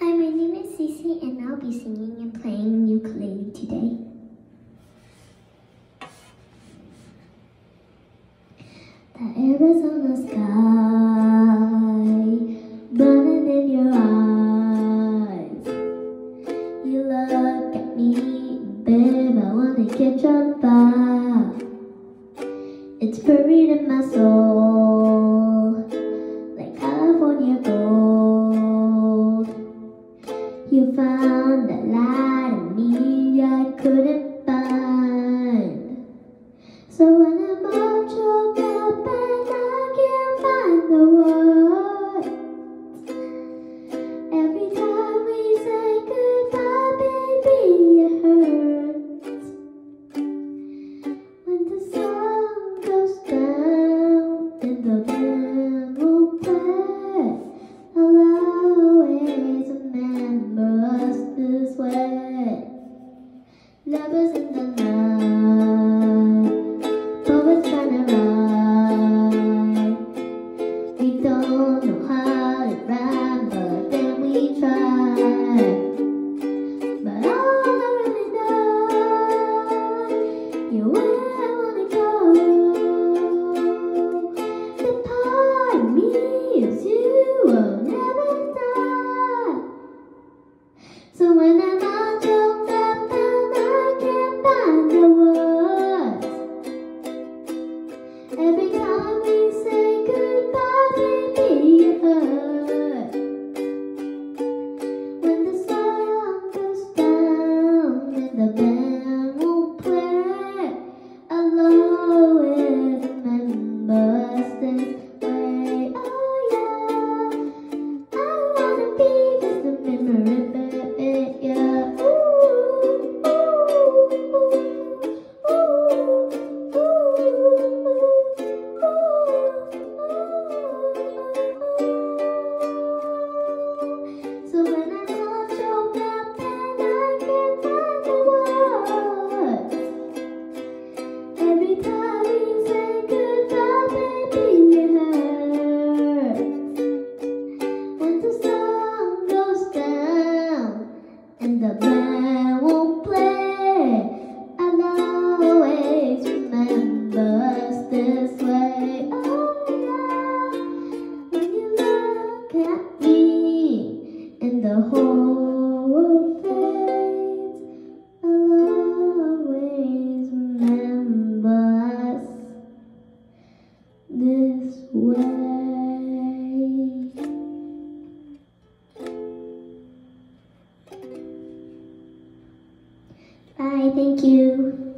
Hi, my name is Cece and I'll be singing and playing ukulele today. The Arizona sky burning in your eyes. You look at me, babe, I wanna catch on fire. It's buried in my soul, like California gold. You found a light in me I couldn't find. So when I'm all choked up and I can't find the words, every time we say goodbye, baby, it hurts. When the sun goes down and the band will play, I'll always remember us this way. Lovers in the night, poets trying to ride. We don't know how to rhyme, but then we try. But all I really know, you're where I wanna go. The part of me is you will never die. So when I'm all choked up and I can't find the words, every time we say goodbye, baby, it hurts. When the sun goes down and the band won't play, I'll always remember us this way. Oh yeah, I wanna be just a memory, baby, yeah. Ooh, ooh, ooh, ooh, ooh. So when I'm all choked up and I can't find the words, every time we say goodbye, baby, it hurts. When the sun goes down and the band won't play, I'll always remember us this way. Oh yeah, when you look at me and the whole world fades, I'll always remember us this way. Bye, thank you.